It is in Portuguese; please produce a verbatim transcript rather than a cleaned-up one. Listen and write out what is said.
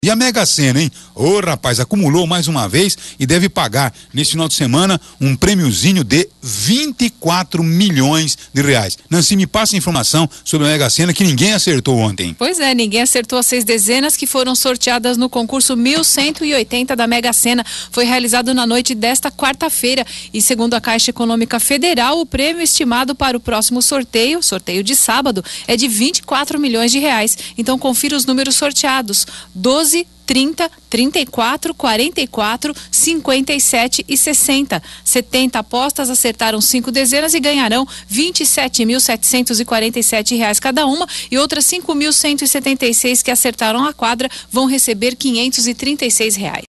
E a Mega Sena, hein? Ô, rapaz, acumulou mais uma vez e deve pagar nesse final de semana um prêmiozinho de vinte e quatro milhões de reais. Nancy, me passa a informação sobre a Mega Sena que ninguém acertou ontem. Pois é, ninguém acertou as seis dezenas que foram sorteadas no concurso mil cento e oitenta da Mega Sena. Foi realizado na noite desta quarta-feira e, segundo a Caixa Econômica Federal, o prêmio estimado para o próximo sorteio, sorteio de sábado, é de vinte e quatro milhões de reais. Então confira os números sorteados: doze, trinta, trinta e quatro, quarenta e quatro, cinquenta e sete e sessenta. setenta apostas acertaram cinco dezenas e ganharão vinte e sete mil setecentos e quarenta e sete reais cada uma, e outras cinco mil cento e setenta e seis que acertaram a quadra vão receber quinhentos e trinta e seis reais.